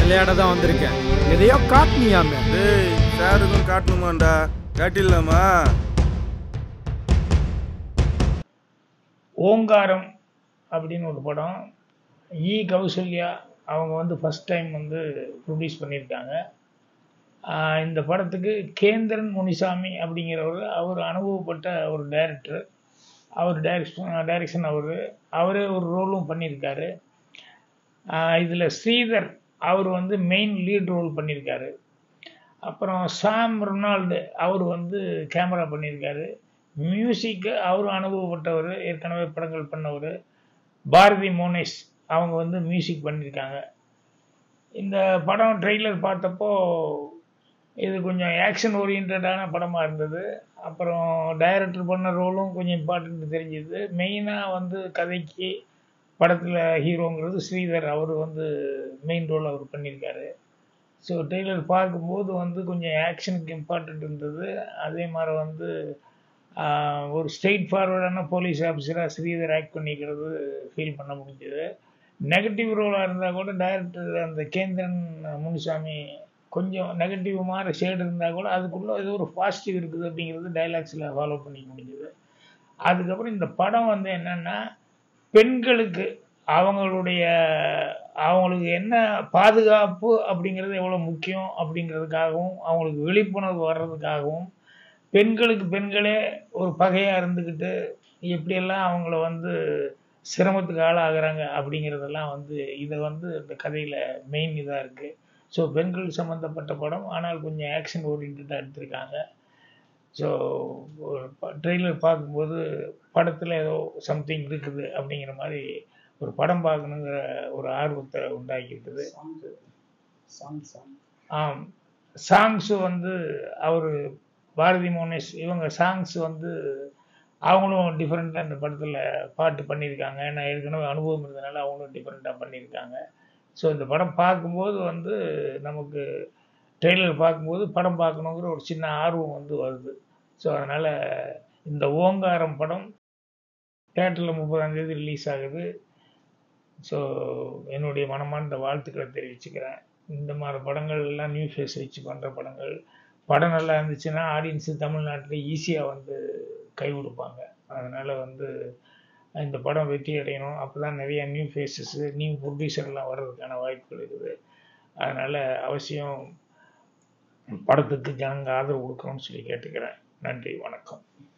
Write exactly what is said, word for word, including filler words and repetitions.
விளையாட தான் வந்திருக்கேன். எதையோ காட்டுனியாமே. டேய் சாருக்கும் காட்டணுமாண்டா, காட்டிடலாமா? ஓங்காரம் அப்படின்னு ஒரு படம். இ கௌசல்யா அவங்க வந்து ஃபஸ்ட் டைம் வந்து ப்ரொடியூஸ் பண்ணியிருக்காங்க. இந்த படத்துக்கு கேந்திரன் முனிசாமி அப்படிங்கிறவர் அவர் அனுபவப்பட்ட ஒரு டைரக்டர். அவர் டைரக்ஷன் டைரக்ஷன் அவர் அவரே ஒரு ரோலும் பண்ணியிருக்காரு. இதில் ஸ்ரீதர் அவர் வந்து மெயின் லீட் ரோல் பண்ணியிருக்காரு. அப்புறம் சாம் ரொனால்டு அவர் வந்து கேமரா பண்ணியிருக்காரு. மியூசிக்கு அவரும் அனுபவப்பட்டவர், ஏற்கனவே படங்கள் பண்ணவர். பாரதி மோனேஷ் அவங்க வந்து மியூசிக் பண்ணியிருக்காங்க. இந்த படம் ட்ரெய்லர் பார்த்தப்போ இது கொஞ்சம் ஆக்ஷன் ஓரியன்டான படமாக இருந்தது. அப்புறம் டைரக்டர் பண்ண ரோலும் கொஞ்சம் இம்பார்ட்டன்ட் தெரிஞ்சுது. மெயினாக வந்து கதைக்கு படத்தில் ஹீரோங்கிறது ஸ்ரீதர், அவர் வந்து மெயின் ரோல் அவர் பண்ணியிருக்காரு. ஸோ ட்ரெய்லர் பார்க்கும்போது வந்து கொஞ்சம் ஆக்ஷனுக்கு இம்பார்ட்டன்ட் இருந்தது. அதே மாதிரி வந்து ஒரு ஸ்ட்ரெயிட் ஃபார்வர்டான போலீஸ் ஆஃபீஸராக ஸ்ரீதர் ஆக்ட் பண்ணிக்கிறது ஃபீல் பண்ண முடிஞ்சது. நெகட்டிவ் ரோலாக இருந்தால் கூட டைரக்டர் அந்த கேந்திரன் முனுசாமி கொஞ்சம் நெகட்டிவ் மாதிரி ஷேடு இருந்தால் கூட அதுக்குள்ளே ஏதோ ஒரு பாசிட்டிவ் இருக்குது அப்படிங்கிறது டைலாக்ஸில் ஃபாலோ பண்ணிக்க முடிஞ்சது. அதுக்கப்புறம் இந்த படம் வந்து என்னென்னா பெண்களுக்கு அவங்களுடைய அவங்களுக்கு என்ன பாதுகாப்பு அப்படிங்கிறது எவ்வளோ முக்கியம் அப்படிங்கிறதுக்காகவும் அவங்களுக்கு விழிப்புணர்வு வர்றதுக்காகவும் பெண்களுக்கு பெண்களே ஒரு பகையாக இருந்துக்கிட்டு எப்படியெல்லாம் அவங்கள வந்து சிரமத்துக்கு ஆளாகிறாங்க அப்படிங்கிறதெல்லாம் வந்து இதை வந்து இந்த கதையில் மெயின் இதாக இருக்குது. ஸோ பெண்கள் சம்மந்தப்பட்ட படம், ஆனால் கொஞ்சம் ஆக்ஷன் ஓரியன்டாக எடுத்திருக்காங்க. ஸோ ஒரு ட்ரெய்லர் பார்க்கும்போது படத்தில் ஏதோ சம்திங் இருக்குது அப்படிங்கிற மாதிரி ஒரு படம் பார்க்கணுங்கிற ஒரு ஆர்வத்தை உண்டாக்கிட்டுது. ஆம், சாங்ஸு வந்து அவர் பாரதி மோனேஷ் இவங்க சாங்ஸ் வந்து அவங்களும் டிஃப்ரெண்ட்டாக இந்த படத்தில் பாட்டு பண்ணியிருக்காங்க. நான் ஏற்கனவே அனுபவம் இருந்ததுனால அவங்களும் டிஃப்ரெண்ட்டாக பண்ணியிருக்காங்க. ஸோ இந்த படம் பார்க்கும்போது வந்து நமக்கு ட்ரெய்லர் பார்க்கும்போது படம் பார்க்கணுங்கிற ஒரு சின்ன ஆர்வம் வந்து வருது. ஸோ அதனால் இந்த ஓங்காரம் படம் தேட்டரில் முப்பதாம் தேதி ரிலீஸ் ஆகுது. ஸோ என்னுடைய மனமார்ந்த வாழ்த்துக்களை தெரிவிச்சுக்கிறேன். இந்த மாதிரி படங்கள் எல்லாம் நியூ ஃபேஸ் வச்சு பண்ணுற படங்கள், படம் நல்லா இருந்துச்சுன்னா ஆடியன்ஸு தமிழ்நாட்டில் ஈஸியாக வந்து கை கொடுப்பாங்க. அதனால் வந்து இந்த படம் வெற்றி அடையணும். அப்போ தான் நிறையா நியூ ஃபேஸஸ்ஸு நியூ ப்ரொடியூசர்லாம் வர்றதுக்கான வாய்ப்புகள் இருக்குது. அதனால் அவசியம் படத்துக்கு ஜனங்க ஆதரவு கொடுக்கணும்னு சொல்லி கேட்டுக்கிறேன். நன்றி, வணக்கம்.